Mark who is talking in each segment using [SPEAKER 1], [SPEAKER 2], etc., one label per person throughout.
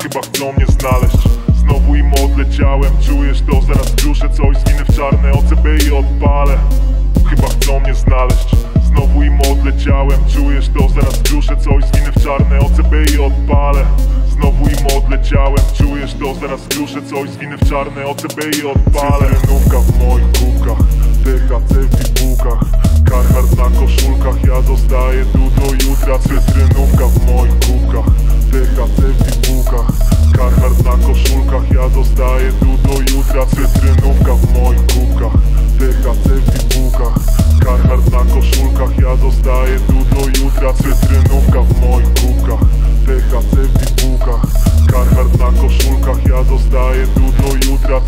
[SPEAKER 1] Chyba chcą mnie znaleźć, znowu im odleciałem. Czujesz to? Zaraz duszę coś, zwinę w czarne OCB i odpalę. Chyba chcą mnie znaleźć, znowu im odleciałem. Czujesz to? Zaraz duszę coś, zwinę w czarne OCB i odpalę. Znowu im odleciałem, czujesz to? Zaraz duszę coś, zwinę w czarne OCB i odpalę. Cytrynówka w moich kubkach, THC w bibułkach, Carhartt na koszulkach, ja zostaję tu do jutra. Cytrynówka w moich kubkach, THC w bibułkach, Carhartt na koszulkach, ja zostaję tu do jutra. Cytrynówka w moich kubkach, THC w bibułkach, Carhartt na koszulkach, ja zostaję tu do jutra. Cytrynówka w moich kubkach, THC w bibułkach, Carhartt na koszulkach, ja zostaję tu do jutra.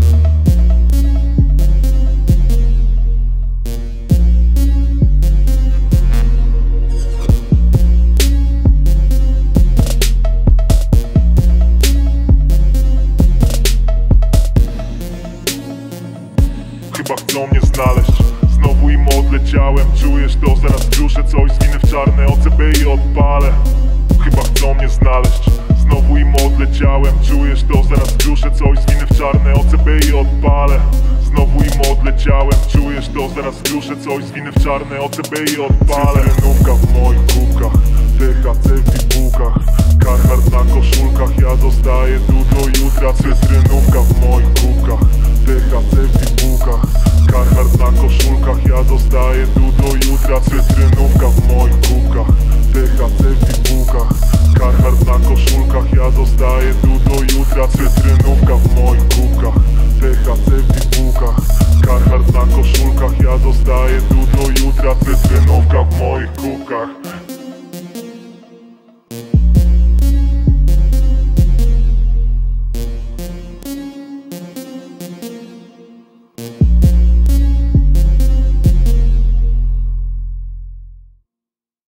[SPEAKER 1] Chyba chcą mnie znaleźć, znowu im odleciałem. Czujesz to? Zaraz duszę coś, zwinę w czarne OCB i odpalę. Chyba chcą mnie znaleźć, znowu im odleciałem. Czujesz to? Zaraz duszę coś, zwinę w czarne OCB i odpalę. Znowu im odleciałem. Czujesz to? Zaraz duszę coś, zwinę w czarne OCB i odpalę. Cytrynówka w moich kubkach, THC w bibułkach, Carhartt na koszulkach, ja zostaję tu do jutra. Cytrynówka w moich kubkach, THC w bibułkach, Carhartt na koszulkach, ja zostaję tu do jutra. Cytrynówka w moich kubkach, THC w bibułkach, Carhartt na koszulkach, ja zostaję tu do jutra. Cytrynówka w moich kubkach, THC w bibułkach, Carhartt na koszulkach, ja zostaję tu do jutra. Cytrynówka w moich kubkach,